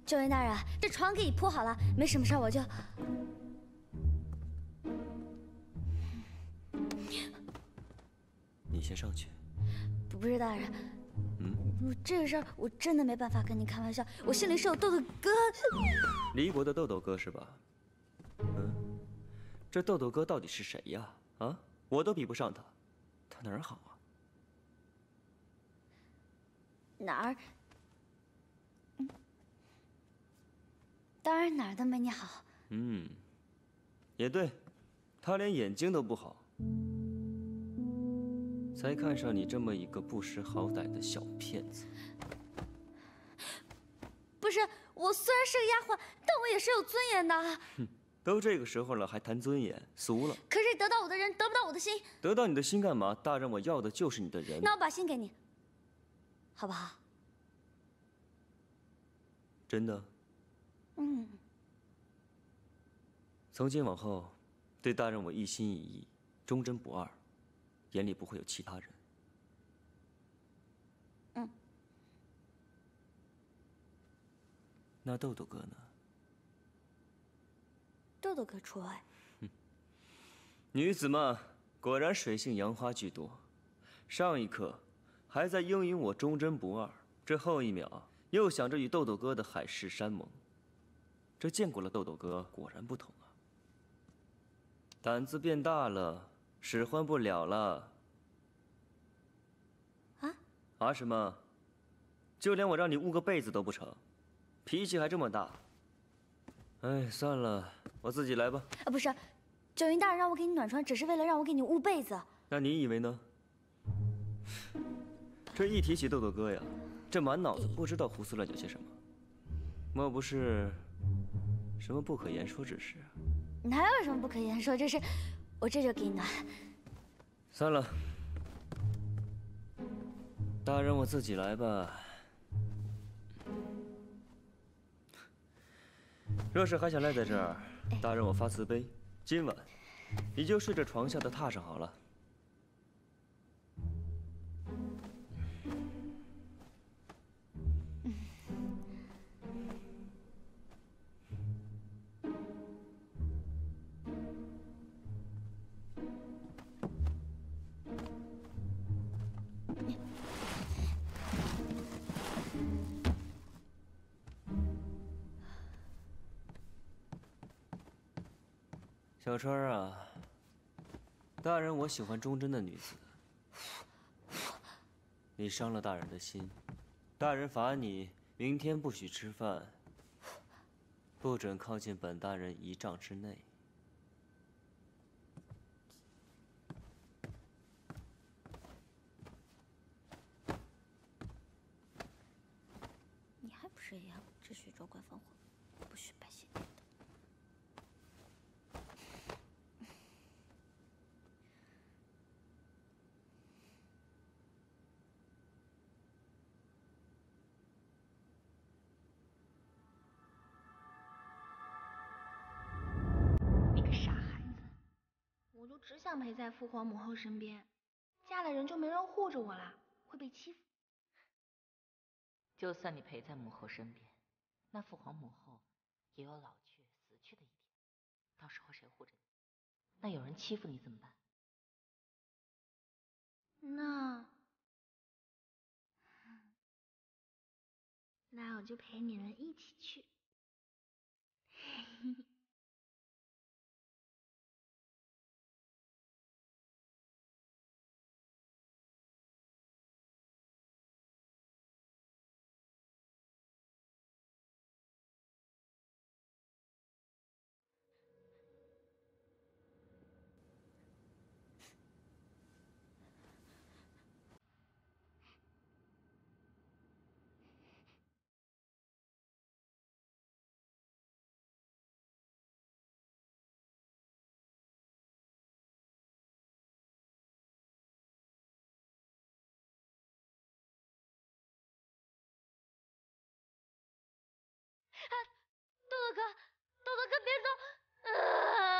救援大人，这床给你铺好了，没什么事儿我就。 你先上去。 不是大人，这个事儿我真的没办法跟你开玩笑，我心里是有豆豆哥。 离国的豆豆哥是吧？这豆豆哥到底是谁呀？啊，我都比不上他，他哪儿好啊？ 哪儿？当然哪儿都没你好。 也对，他连眼睛都不好，才看上你这么一个不识好歹的小骗子。 不是，我虽然是个丫鬟，但我也是有尊严的。 哼，都这个时候了，还谈尊严，俗了。 可是得到我的人得不到我的心。 得到你的心干嘛？大人，我要的就是你的人。 那我把心给你，好不好？ 真的？从今往后，对大人我一心一意，忠贞不二，眼里不会有其他人。那豆豆哥呢？ 豆豆哥除外。 女子嘛，果然水性杨花居多。上一刻还在应允我忠贞不二，这后一秒又想着与豆豆哥的海誓山盟。这见过了豆豆哥，果然不同啊。胆子变大了，使唤不了了。啊什么？就连我让你捂个被子都不成，脾气还这么大。哎，算了，我自己来吧。 不是，九云大人让我给你暖床，只是为了让我给你捂被子。 那你以为呢？这一提起豆豆哥呀，这满脑子不知道胡思乱想些什么。莫不是什么不可言说之事啊？ 哪有什么不可言说之事？我这就给你暖。 算了，大人我自己来吧。若是还想赖在这儿，大人我发慈悲，今晚你就睡这床下的榻上好了。小川啊，大人我喜欢忠贞的女子。你伤了大人的心，大人罚你明天不许吃饭，不准靠近本大人1丈之内。 你还不是一样，只许州官放火，不许百姓念叨。 你个傻孩子，我就只想陪在父皇母后身边，嫁了人就没人护着我啦，会被欺负。 就算你陪在母后身边，那父皇母后也有老去死去的一天，到时候谁护着你？那有人欺负你怎么办？ 那我就陪你们一起去。豆豆哥，别走！